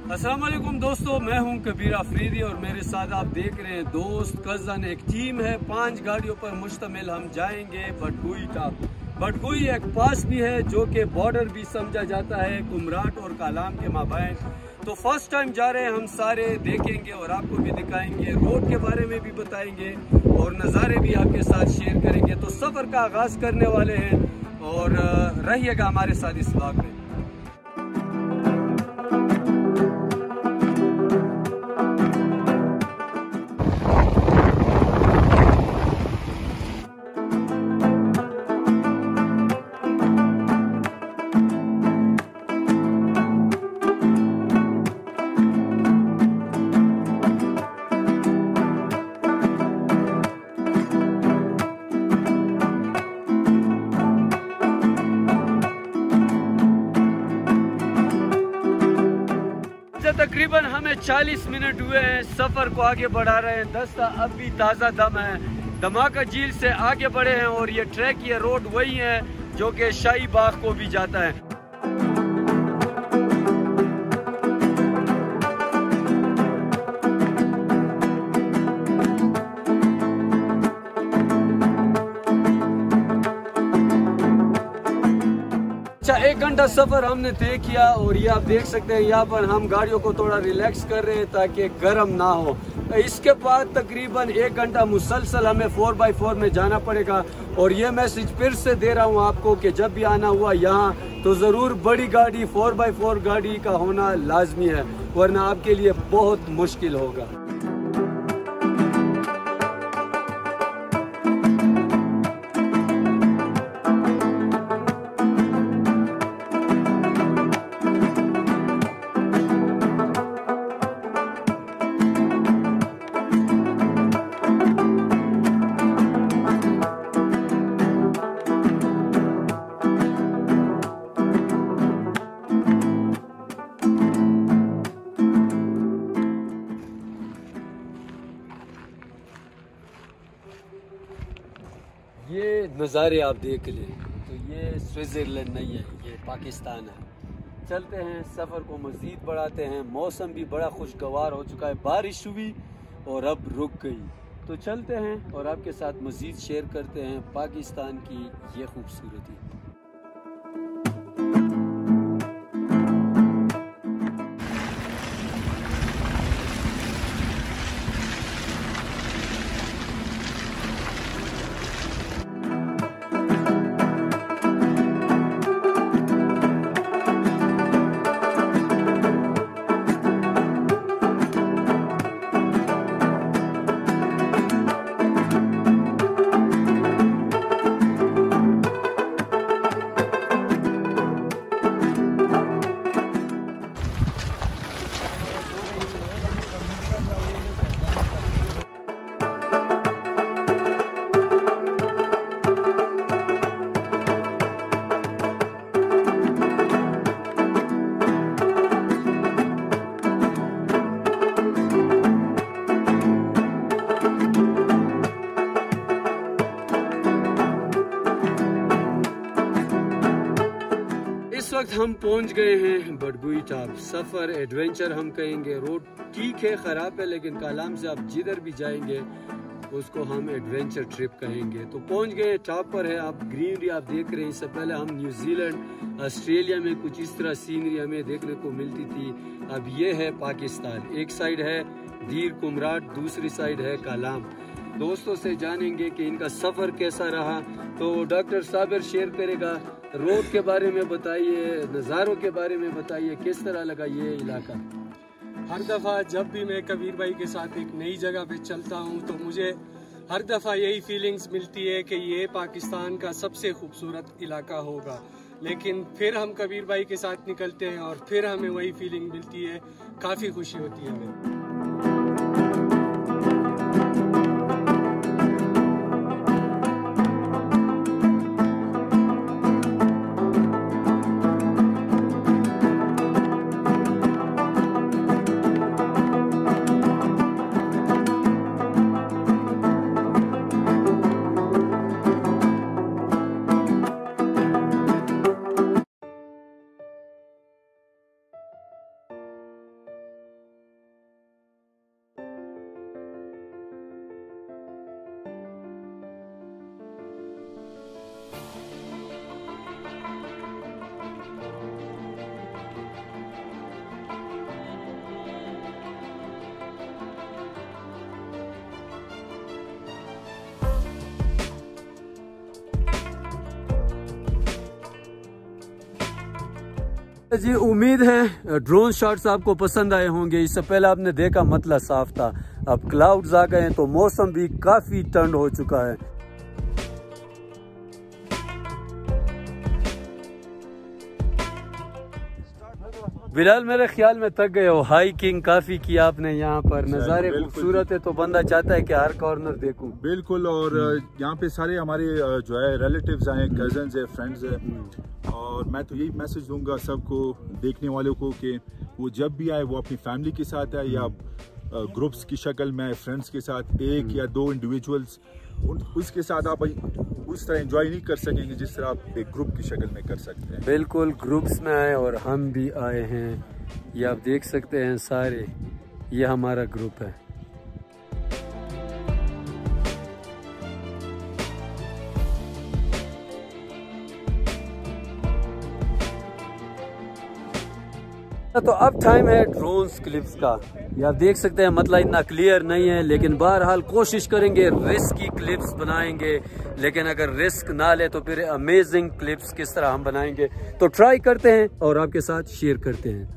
अस्सलाम वालेकुम दोस्तों, मैं हूं कबीर अफरीदी और मेरे साथ आप देख रहे हैं दोस्त कज़न। एक टीम है, 5 गाड़ियों पर मुश्तमिल। हम जाएंगे बटगुई टॉप। बटगुई एक पास भी है जो कि बॉर्डर भी समझा जाता है कुमराट और कालाम के माबैन। तो फर्स्ट टाइम जा रहे हैं, हम सारे देखेंगे और आपको भी दिखाएंगे, रोड के बारे में भी बताएंगे और नज़ारे भी आपके साथ शेयर करेंगे। तो सफ़र का आगाज़ करने वाले हैं और रहिएगा हमारे साथ इस ब्लॉग में। तकरीबन हमें 40 मिनट हुए हैं, सफ़र को आगे बढ़ा रहे हैं। दस्ता अब भी ताज़ा दम है। धमाका झील से आगे बढ़े हैं और ये ट्रैक, ये रोड वही है जो कि शाही बाग को भी जाता है। अच्छा, 1 घंटा सफ़र हमने तय किया और ये आप देख सकते हैं, यहाँ पर हम गाड़ियों को थोड़ा रिलैक्स कर रहे हैं ताकि गर्म ना हो। इसके बाद तकरीबन 1 घंटा मुसलसल हमें 4x4 में जाना पड़ेगा। और ये मैसेज फिर से दे रहा हूँ आपको कि जब भी आना हुआ यहाँ तो ज़रूर बड़ी गाड़ी 4x4 गाड़ी का होना लाजमी है, वरना आपके लिए बहुत मुश्किल होगा। ये नज़ारे आप देख लें तो ये स्विट्ज़रलैंड नहीं है, ये पाकिस्तान है। चलते हैं, सफ़र को मज़ीद बढ़ाते हैं। मौसम भी बड़ा खुशगवार हो चुका है, बारिश हुई और अब रुक गई। तो चलते हैं और आपके साथ मज़ीद शेयर करते हैं पाकिस्तान की ये खूबसूरती। इस वक्त हम पहुंच गए हैं बटगुई टॉप। सफ़र एडवेंचर हम कहेंगे, रोड ठीक है, ख़राब है, लेकिन कालाम से आप जिधर भी जाएंगे उसको हम एडवेंचर ट्रिप कहेंगे। तो पहुंच गए, टॉप पर है। आप ग्रीनरी आप देख रहे हैं। इससे पहले हम न्यूजीलैंड, ऑस्ट्रेलिया में कुछ इस तरह सीनरी हमें देखने को मिलती थी। अब ये है पाकिस्तान। एक साइड है दीर कुमराट, दूसरी साइड है कालाम। दोस्तों से जानेंगे कि इनका सफ़र कैसा रहा। तो डॉक्टर साबिर शेयर करेगा, रोड के बारे में बताइए, नज़ारों के बारे में बताइए, किस तरह लगा ये इलाका। हर दफ़ा जब भी मैं कबीर भाई के साथ एक नई जगह पे चलता हूँ तो मुझे हर दफ़ा यही फीलिंग्स मिलती है कि ये पाकिस्तान का सबसे खूबसूरत इलाका होगा। लेकिन फिर हम कबीर भाई के साथ निकलते हैं और फिर हमें वही फीलिंग मिलती है, काफ़ी खुशी होती है हमें। जी उम्मीद है ड्रोन शॉट्स आपको पसंद आए होंगे। इससे पहले आपने देखा मतला साफ था, अब क्लाउड्स आ गए हैं तो मौसम भी काफी ठंड हो चुका है। बिलाल मेरे ख्याल में थक गए हो, हाइकिंग काफी किया आपने, यहाँ पर नज़ारे खूबसूरत है तो बंदा चाहता है कि हर कॉर्नर देखूं। बिल्कुल, और यहाँ पे सारे हमारे जो है रिलेटिव्स आए, कजन्स है, फ्रेंड्स है, और मैं तो यही मैसेज दूंगा सबको, देखने वालों को, कि वो जब भी आए वो अपनी फैमिली के साथ आए या ग्रुप्स की शक्ल में, फ्रेंड्स के साथ, एक या दो इंडिविजुअल्स, उसके साथ आप उस तरह एंजॉय नहीं कर सकेंगे जिस तरह आप एक ग्रुप की शक्ल में कर सकते हैं। बिल्कुल, ग्रुप्स में आए और हम भी आए हैं, ये आप देख सकते हैं सारे, ये हमारा ग्रुप है। तो अब टाइम है ड्रोन्स क्लिप्स का। ये आप देख सकते हैं, मतलब इतना क्लियर नहीं है, लेकिन बहरहाल कोशिश करेंगे, रिस्क की क्लिप्स बनाएंगे, लेकिन अगर रिस्क ना ले तो फिर अमेजिंग क्लिप्स किस तरह हम बनाएंगे, तो ट्राई करते हैं और आपके साथ शेयर करते हैं।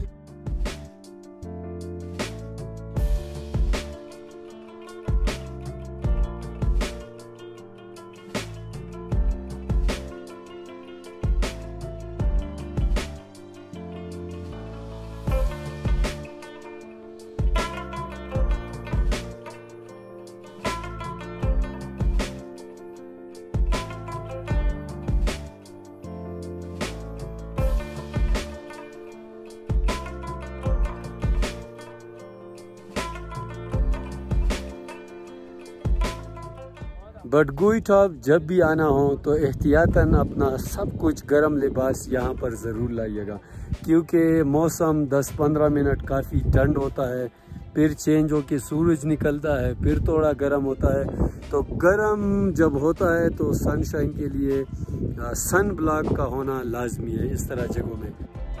बडगुई टॉप जब भी आना हो तो एहतियातन अपना सब कुछ गर्म लिबास यहाँ पर ज़रूर लाइएगा, क्योंकि मौसम 10-15 मिनट काफ़ी ठंड होता है, फिर चेंज हो के सूरज निकलता है, फिर थोड़ा गर्म होता है। तो गर्म जब होता है तो सनशाइन के लिए सन ब्लॉक का होना लाजमी है इस तरह जगहों में।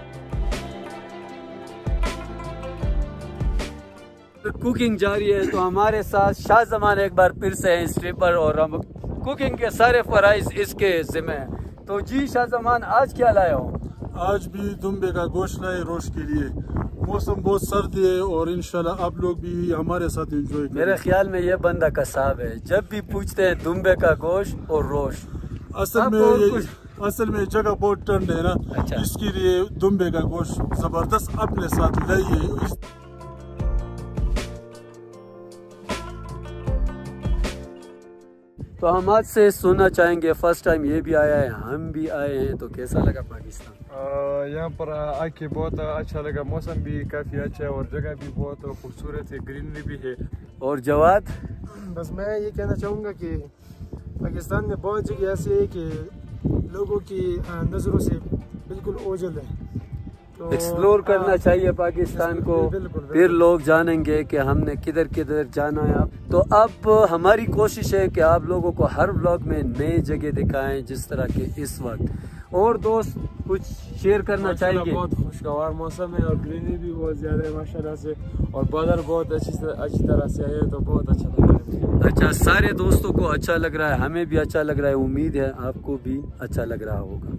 कुकिंग जारी है, तो हमारे साथ शाहजमान एक बार फिर से हैं इस ट्रिप पर, और हम कुकिंग के सारे फराइज इसके जिम्मे हैं। तो जी शाहजमान, आज क्या लाए हो? आज भी दुम्बे का गोश्त लाए रोश के लिए। मौसम बहुत सर्द है और इंशाल्लाह आप लोग भी हमारे साथ एंजॉय करें। मेरे ख्याल में ये बंदा कसाब है, जब भी पूछते हैं दुम्बे का गोश्त और रोश। असल में जगह बहुत ठंड है ना, अच्छा। इसके लिए दुम्बे का गोश्त जबरदस्त अपने साथ लाइए। तो हम आज से सुनना चाहेंगे, फर्स्ट टाइम ये भी आया है, हम भी आए हैं, तो कैसा लगा पाकिस्तान? यहाँ पर आके बहुत अच्छा लगा, मौसम भी काफ़ी अच्छा है और जगह भी बहुत खूबसूरत है, ग्रीनरी भी है। और जवाद? बस मैं ये कहना चाहूँगा कि पाकिस्तान में बहुत जगह ऐसी है कि लोगों की नज़रों से बिल्कुल ओझल है, तो एक्सप्लोर करना चाहिए पाकिस्तान को, फिर लोग जानेंगे कि हमने किधर किधर जाना है। तो अब हमारी कोशिश है कि आप लोगों को हर व्लॉग में नई जगह दिखाएं जिस तरह के इस वक्त। और दोस्त कुछ शेयर करना चाहेंगे? बहुत खुशगवार मौसम है और ग्रीनरी भी बहुत ज़्यादा है माशाल्लाह से, और बादल बहुत अच्छी तरह से है, तो बहुत अच्छा लग रहा है। अच्छा, सारे दोस्तों को अच्छा लग रहा है, हमें भी अच्छा लग रहा है, उम्मीद है आपको भी अच्छा लग रहा होगा।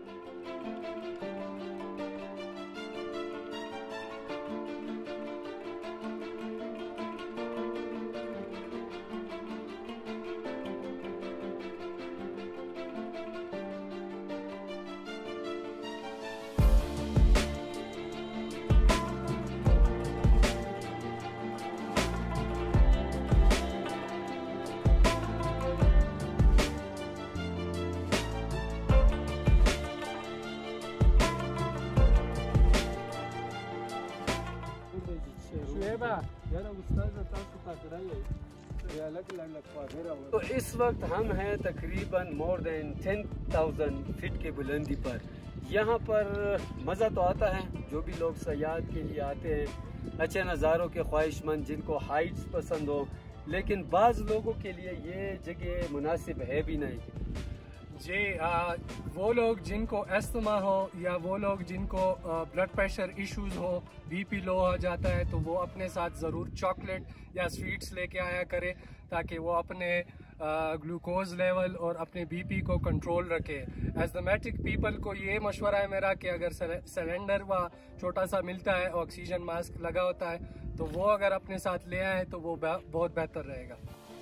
तो इस वक्त हम हैं तकरीबन मोर देन 10,000 फीट की बुलंदी पर। यहाँ पर मज़ा तो आता है, जो भी लोग सयाहत के लिए आते हैं, अच्छे नज़ारों के ख्वाहिशमंद जिनको हाइट्स पसंद हो, लेकिन बाज़ लोगों के लिए ये जगह मुनासिब है भी नहीं। जी वो लोग जिनको अस्थमा हो या वो लोग जिनको ब्लड प्रेशर इश्यूज हो, बीपी लो हो जाता है, तो वो अपने साथ ज़रूर चॉकलेट या स्वीट्स लेके आया करे ताकि वो अपने ग्लूकोज लेवल और अपने बीपी को कंट्रोल रखे। एस्थमेटिक पीपल को ये मशवरा है मेरा कि अगर सिलेंडर व छोटा सा मिलता है, ऑक्सीजन मास्क लगा होता है, तो वो अगर अपने साथ ले आए तो वो बहुत बेहतर रहेगा।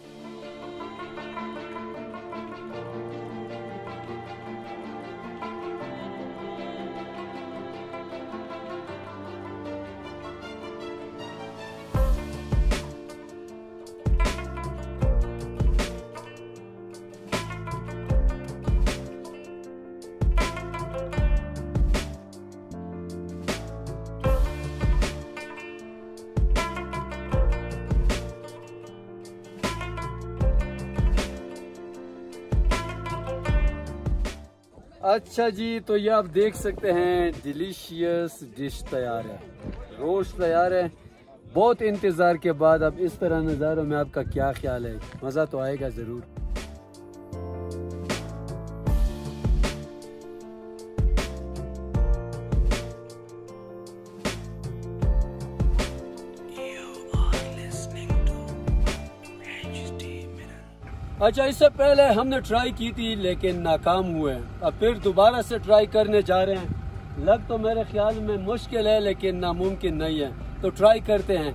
अच्छा जी, तो ये आप देख सकते हैं डिलीशियस डिश तैयार है, रोस्ट तैयार है। बहुत इंतज़ार के बाद अब इस तरह नज़ारों में आपका क्या ख्याल है? मज़ा तो आएगा ज़रूर। अच्छा, इससे पहले हमने ट्राई की थी लेकिन नाकाम हुए। अब फिर दोबारा से ट्राई करने जा रहे हैं। लग तो मेरे ख्याल में मुश्किल है लेकिन नामुमकिन नहीं है, तो ट्राई करते हैं।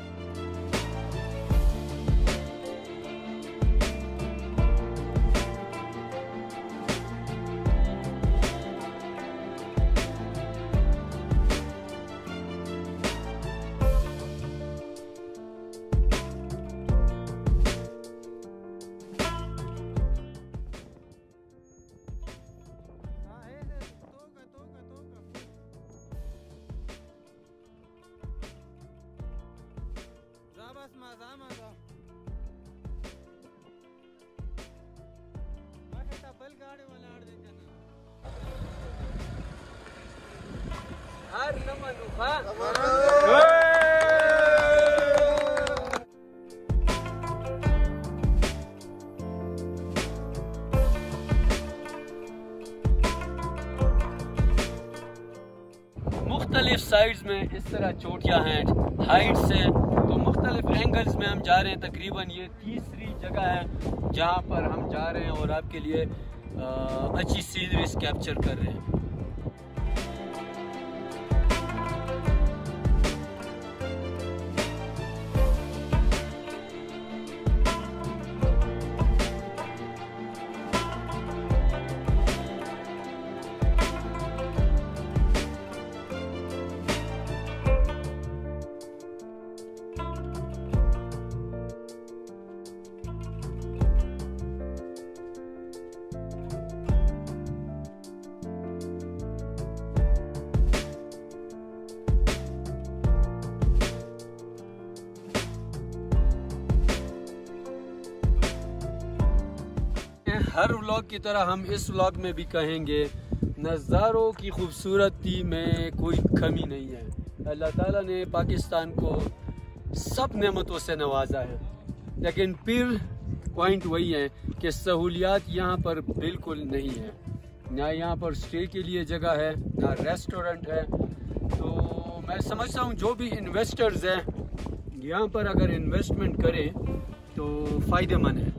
मुख्तलिफ साइड्स में इस तरह चोटियाँ हैं हाइट्स हैं, तो मुख्तलिफ एंगल्स में हम जा रहे हैं। तकरीबन ये तीसरी जगह है जहाँ पर हम जा रहे हैं और आपके लिए अच्छी सीनरीज कैप्चर कर रहे हैं। हर व्लॉग की तरह हम इस व्लॉग में भी कहेंगे, नज़ारों की खूबसूरती में कोई कमी नहीं है। अल्लाह ताला ने पाकिस्तान को सब नेमतों से नवाजा है, लेकिन फिर पॉइंट वही है कि सहूलियात यहाँ पर बिल्कुल नहीं है। ना यहाँ पर स्टे के लिए जगह है, ना रेस्टोरेंट है। तो मैं समझता हूँ जो भी इन्वेस्टर्स हैं यहाँ पर अगर इन्वेस्टमेंट करें तो फ़ायदेमंद है।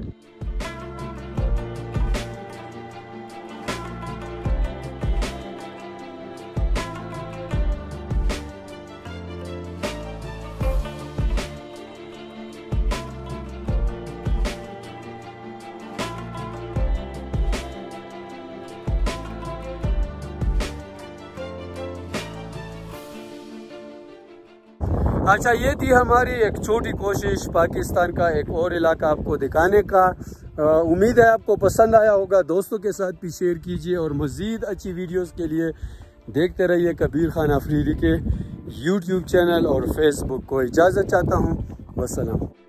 अच्छा, ये थी हमारी एक छोटी कोशिश पाकिस्तान का एक और इलाका आपको दिखाने का। उम्मीद है आपको पसंद आया होगा। दोस्तों के साथ भी शेयर कीजिए और मज़ीद अच्छी वीडियोस के लिए देखते रहिए कबीर खान अफरीदी के YouTube चैनल और फेसबुक को। इजाज़त चाहता हूँ। वस्सलाम।